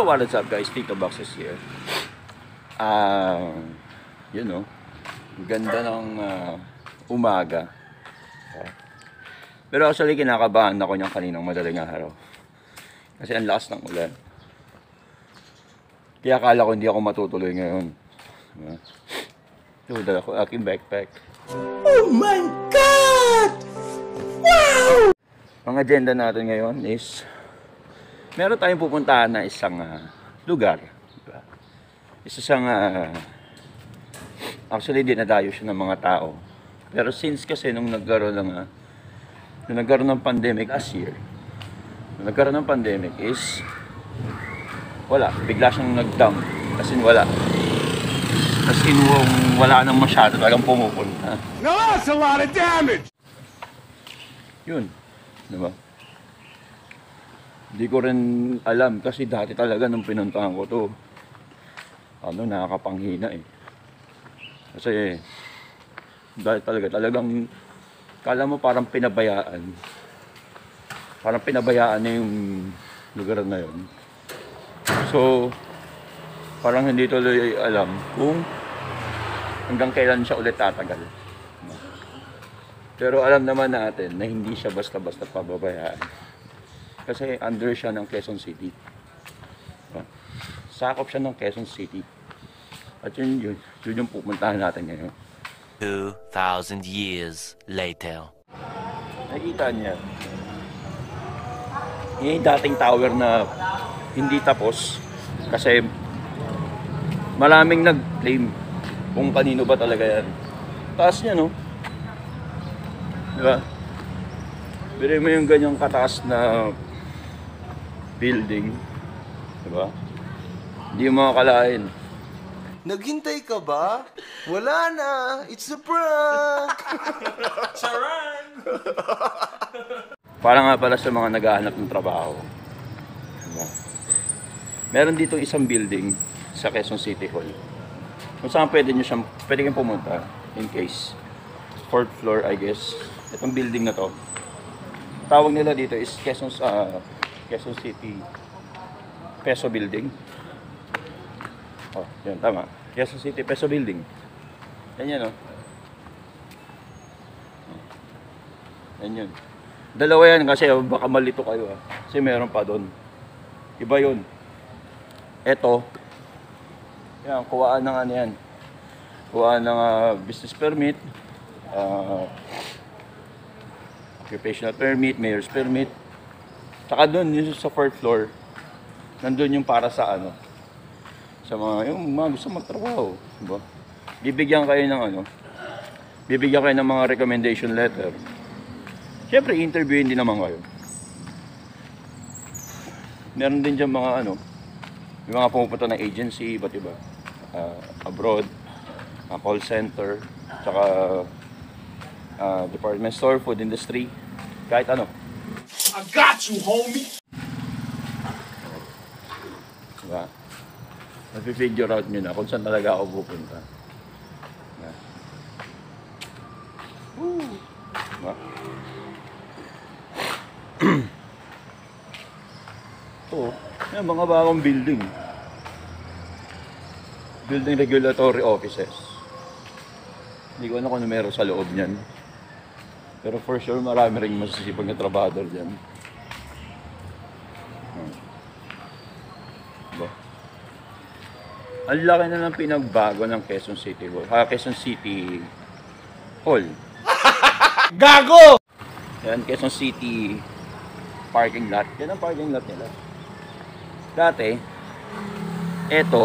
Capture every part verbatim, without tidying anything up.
Hello, what is up guys? Tito Box is here. Uh, you know, ganda ng uh, umaga. Okay. Pero actually kinakabahan ako niyang kaninang madaling araw. Kasi ang lakas ng ulan. Kaya akala ko hindi ako matutuloy ngayon. So, dala ko aking backpack. Oh my God! Wow! Ang agenda natin ngayon is meron tayong pupuntahan na isang uh, lugar. Diba? Isa siyang uh, actually dinadayo siya ng mga tao. Pero since kasi nung nagkaroon ng uh, nung nagkaroon ng pandemic last year, nung nagkaroon ng pandemic is wala, bigla siyang nag-dump. Kasi wala. Kasi nung wala nang masyado talagang pumupunta. No, that's a lot of damage! Yun. Diba? Hindi ko rin alam kasi dati talaga nung pinuntahan ko to, ano, nakakapanghina eh. Kasi dahil talaga talagang kala mo parang pinabayaan. Parang pinabayaan na yung lugar na yun. So parang hindi tuloy alam kung hanggang kailan siya ulit tatagal. Pero alam naman natin na hindi siya basta-basta pababayaan. Kasi under siya ng Quezon City. Sakop siya ng Quezon City. At yun yun, yun yung pupuntahan natin ngayon. two thousand years later. Nakikita niya. Yan yung dating tower na hindi tapos. Kasi maraming nag-claim kung kanino ba talaga yan. Taas niya, no? Diba? Pero mo yung ganyang kataas na building, diba? Hindi mo makakalain. Naghintay ka ba? Wala na! It's a prank! Charan! Para nga pala sa mga naghahanap ng trabaho. Diba? Meron dito isang building sa Quezon City Hall. Kung saan pwede nyo siyang, pwede kayong pumunta in case. Fourth floor, I guess. Itong building na to. Tawag nila dito is Quezon, uh, Quezon City Peso Building. Oh, yan, tama. Quezon City Peso Building. Yan yan, oh. Yan yun. Dalawa yan kasi baka malito kayo, ah. Kasi meron pa doon. Iba yun. Eto. Yan, kuwaan ng ano yan. Kuwaan ng uh, business permit. Uh, occupational permit, mayor's permit. Saka doon, yung sa fourth floor, nandun yung para sa ano, sa mga, yung mga gusto magtrabaho, diba? Bibigyan kayo ng ano, bibigyan kayo ng mga recommendation letter. Siyempre, interviewin din naman kayo. Meron din dyan mga ano, yung mga pumupunta ng agency, iba't iba, uh, abroad, uh, call center, saka uh, department store, food industry, kahit ano. I got you, homie! Diba? Napi-figure out nyo na kung saan talaga ako pupunta. Diba? Woo! Diba? Ito, yan mga bagong building. Building regulatory offices. Hindi ko alam kung ano meron sa loob niyan. Pero for sure, marami rin masasipag na trabador dyan. Hmm. Diba? Ang laki na ng pinagbago ng Quezon City Hall. Ah, Quezon City Hall. Gago! Yan, Quezon City parking lot. Yan ang parking lot nila. Dati, eto,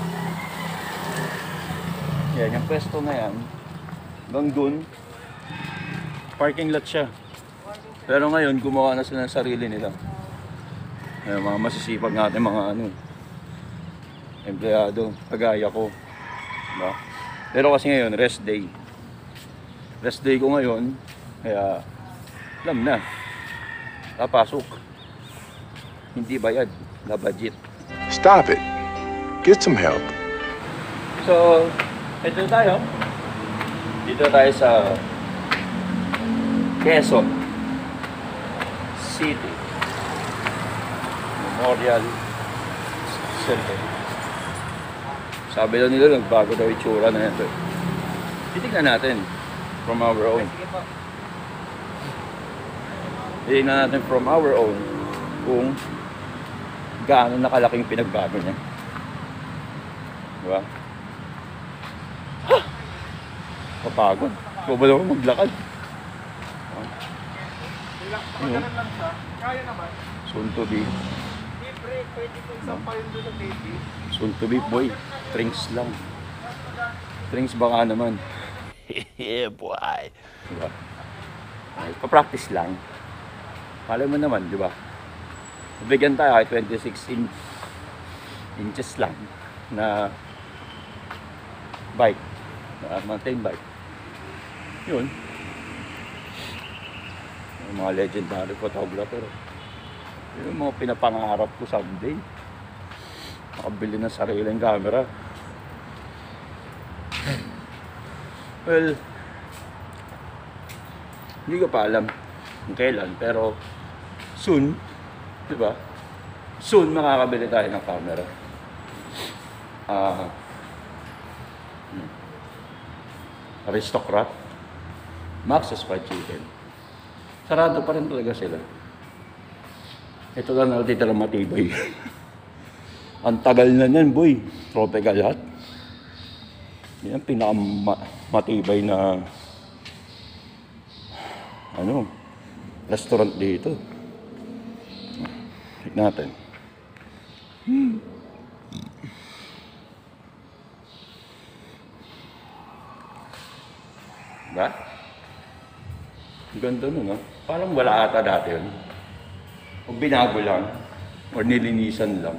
yan, yung pwesto na yan, hanggang dun, parking lot siya. Pero ngayon, gumawa na sila ng sarili nila. Ayan, mga masisipag natin, mga ano, empleyado, kagaya ko. Diba? Pero kasi ngayon, rest day. Rest day ko ngayon, kaya, alam na, napasok. Hindi bayad, na budget. Stop it. Get some help. So, ito tayo. Dito tayo sa Quezon City Memorial megapixel eh. Sabi daw nila, nagbago daw itsura na ito. Titignan natin from our own. Titignan natin from our own kung gaano nakalaking pinagbago niya. Diba? Ha! Kapagod. Kung ba naman maglakad? Ano? Soon to be. Soon to be, boy. Drinks lang. Drinks baka naman. Yeah, boy. Diba? Ay, pa-practice lang. Malay mo naman, di ba? Bigyan tayo ay twenty-six inch, inches lang na bike, na mountain bike. Yun. Yung mga legendary photographer. Yun yung mga pinapangarap ko someday. Makabili ng sariling camera. Well, hindi ko pa alam kung kailan, pero soon, di ba? Soon makakabili tayo ng camera. Ah, uh, Aristocrat, Max's Fried Chicken. Sarado pa rin talaga sila. Ito lang natitira matibay. Ang tagal na yan, boy. Tropical Hut. Yan ang pinakamatibay na ano, restaurant dito. Tignan natin. Hmm. Diba? Ang ganda nun, no? Parang wala ata dati yun. O binago lang. O nilinisan lang.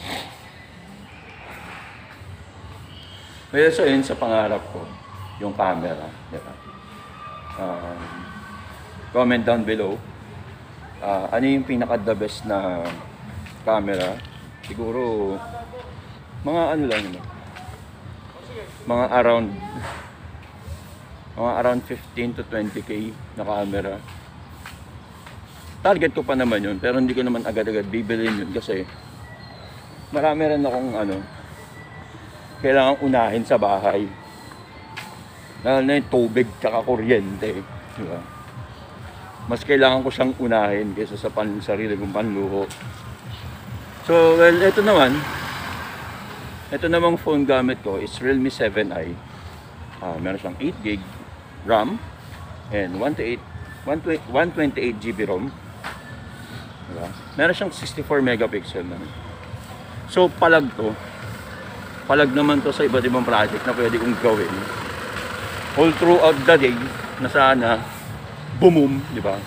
Well, so yun sa pangarap ko, yung camera. Diba? Um, comment down below. Uh, ano yung pinaka-the best na camera? Siguro, mga ano lang yun. Mga around mga around fifteen to twenty K na camera. Target ko pa naman yun, pero hindi ko naman agad-agad bibilin yun kasi marami rin akong ano, kailangan unahin sa bahay. Lalo na yung tubig tsaka kuryente. Diba? Mas kailangan ko siyang unahin kaysa sa pan sarili kong panluho. So, well, ito naman. Ito namang phone gamit ko is Realme seven i. Uh, meron siyang eight gig RAM and one twenty-eight G B ROM. Diba? Meron siyang sixty-four megapixel naman. So, palag to. Palag naman to sa iba't ibang project na pwede kong gawin. All throughout the day na sana bumum, di ba?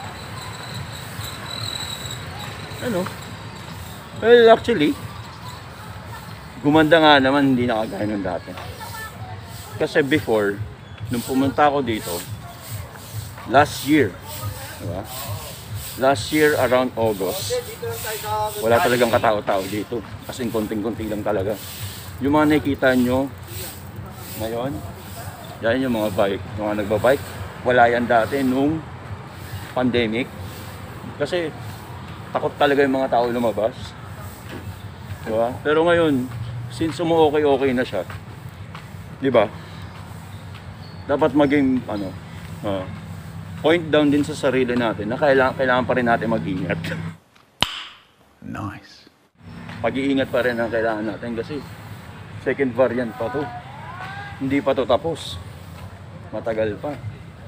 Ano? Well, actually, gumanda nga naman, hindi na kagaya ng dati. Kasi before, nung pumunta ako dito, last year, di ba? Last year around August, wala talagang katao-tao dito. As in, konting-konting lang talaga. Yung mga nakikita nyo ngayon, yan yung mga bike, yung mga nagbabike, wala yan dati nung pandemic. Kasi takot talaga yung mga tao lumabas. Diba? Pero ngayon, since umu-okay-okay na siya, diba? Dapat maging ano, uh, point down din sa sarili natin na kailangan, kailangan pa rin natin mag-ingat. Nice. Pag-iingat pa rin ang kailangan natin kasi second variant pa to. Hindi pa to tapos. Matagal pa.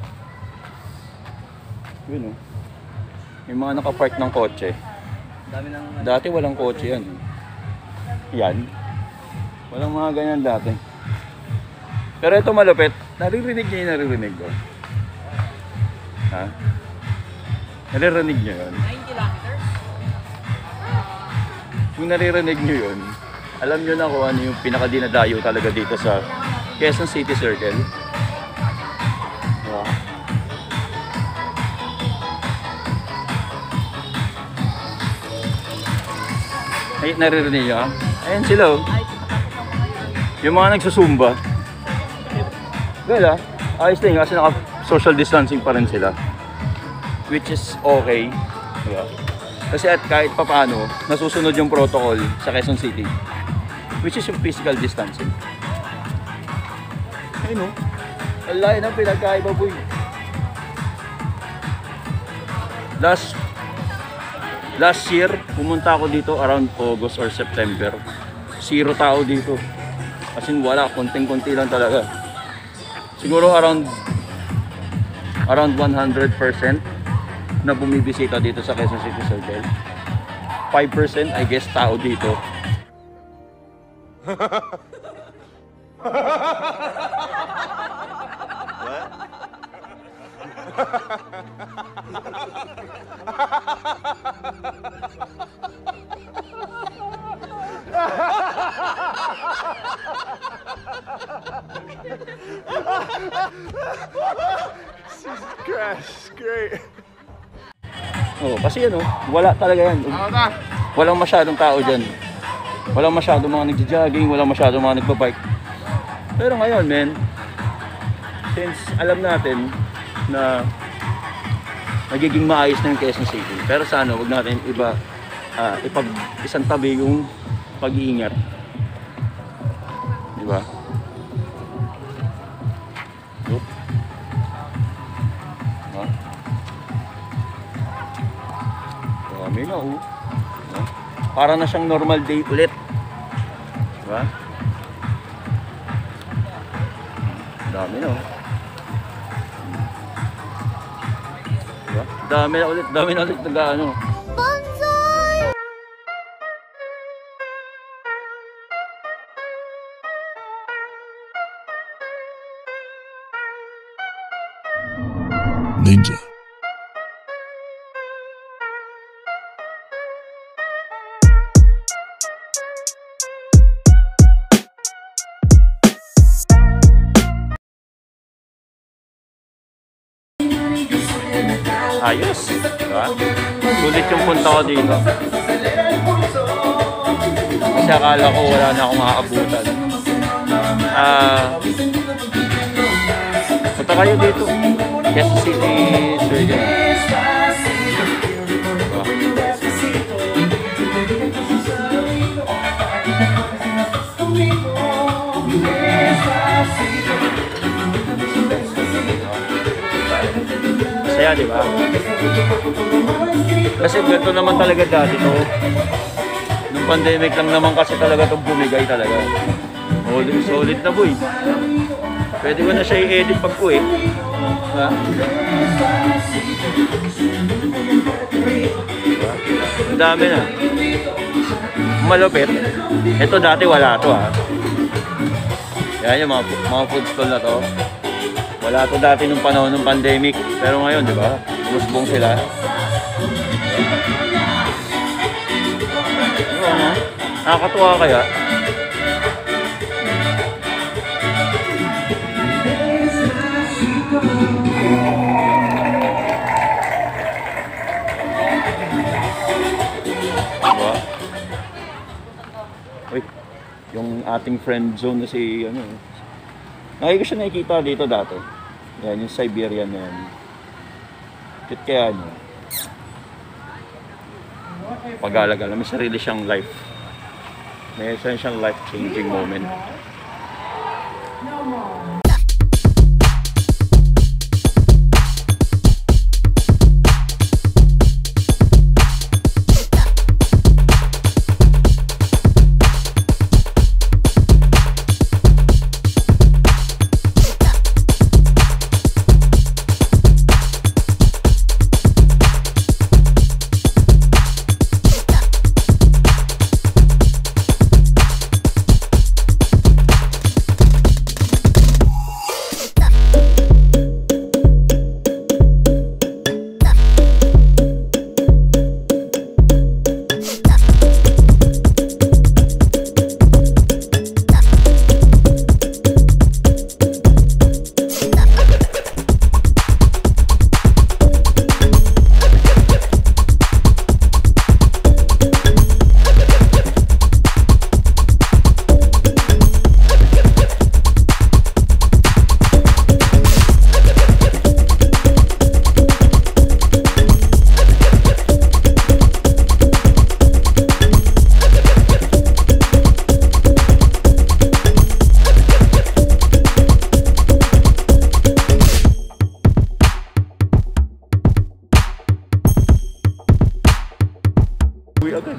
Yun o. Yung mga nakapark ng kotse. Dati walang kotse yan. Yan. Walang mga ganyan dati. Pero ito malupit. Naririnig niyo yung naririnig ko. Ha? Naririnig niyo yun? nine kilometers? Kung naririnig niyo yun, alam niyo na kung ano yung pinakadinadayo talaga dito sa Quezon City Circle. Diba? Ay, naririnig niyo ha? Ayan sila oh. Yung mga nagsusumba. Well ah, ayos din kasi naka social distancing pa rin sila. Which is okay. Diba? Kasi at kahit papaano, nasusunod yung protocol sa Quezon City. Which is yung physical distancing. Ayun o. Ang layo ng pinagkaiba, boy. Last, last year, pumunta ako dito around August or September. Zero tao dito. As in, wala. Konting-konti lang talaga. Siguro around around one hundred percent na bumibisita dito sa Quezon City Circle. five percent I guess tao dito. Crash, great. Oh, kasi ano, wala talaga yan. Walang masyadong tao dyan. Walang masyadong mga nagja-jogging, walang masyadong mga nagbabike. Pero ngayon, men, since alam natin na magiging maayos na yung Quezon City, pero sana wag natin iba uh, ipag isang tabi yung pag-iingat. Di ba? Oop. Ha? Dami na, oh. Ha? Para na siyang normal day ulit. Di ba? Dami na, oh. Diba? Dami na ulit, dami na ulit nag-ano. Ninja. Ayos, diba? Sulit yung punta ko dito. Kasi akala ko wala na akong makakabutan. Ah, punta kayo dito. Quezon City Circle. Diba? Masaya, di ba? Kasi ganito naman talaga dati to. Nung pandemic lang naman kasi talaga itong bumigay talaga. Solid, solid na, boy. Pwede ko na siya i-edit pag uwi. Ha? Diba? Ang dami na. Malupit. Ito dati wala to, ha. Yan yung mga, mga food stall na to. Wala to dati nung panahon ng pandemic. Pero ngayon, di ba? Umusbong sila. Ano, nakakatuwa kaya? Diba? Uy, yung ating friend zone na si, ano, ngayon ko siya nakikita dito dati. Yan, yung Siberian na yan. Kit kaya niya. Pag-alagala, may sarili siyang life. May sarili siyang life-changing moment.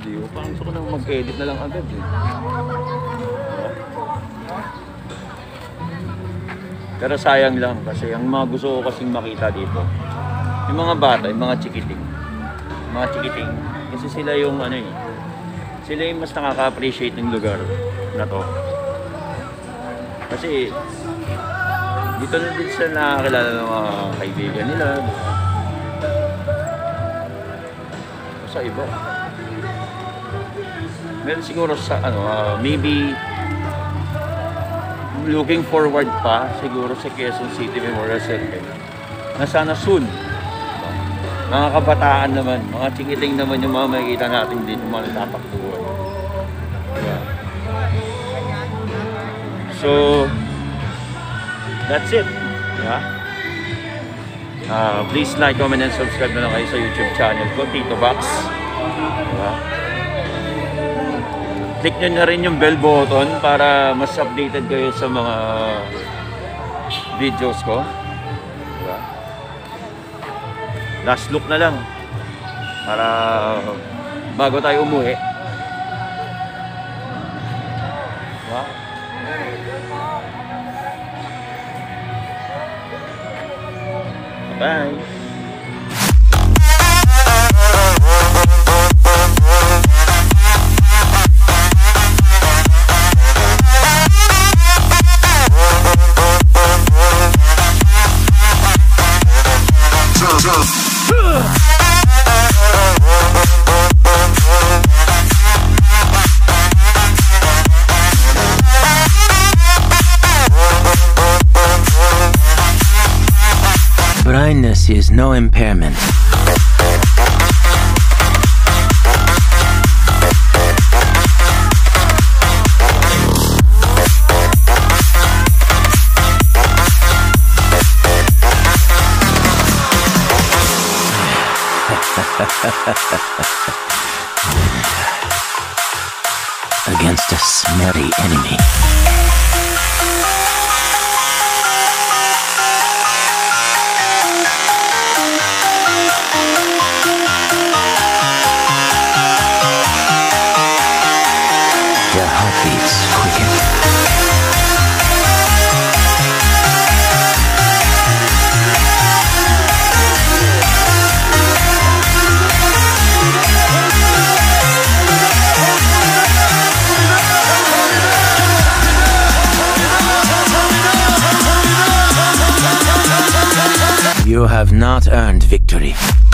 video. Parang gusto ko nang mag-edit na lang agad eh. Pero sayang lang kasi ang mga gusto ko kasing makita dito, yung mga bata, yung mga chikiting. Mga chikiting. Kasi sila yung ano eh, sila yung mas nakaka-appreciate ng lugar na to. Kasi dito na din sila nakakilala ng mga kaibigan nila. Sa iba. Meron siguro sa ano, uh, maybe looking forward pa siguro sa Quezon City Memorial Circle na sana soon. Mga kabataan naman, mga chikiting naman yung mga makikita natin din, yung mga natatakbuhan. Diba? So, that's it. Diba? Uh, please like, comment, and subscribe na lang kayo sa YouTube channel ko, Tito Box. Diba? Click nyo na rin yung bell button para mas updated kayo sa mga videos ko. Diba? Last look na lang para bago tayo umuwi. Diba? Bye! Blindness is no impairment. Against a smarty enemy. Their heartbeats quicken. You have not earned victory.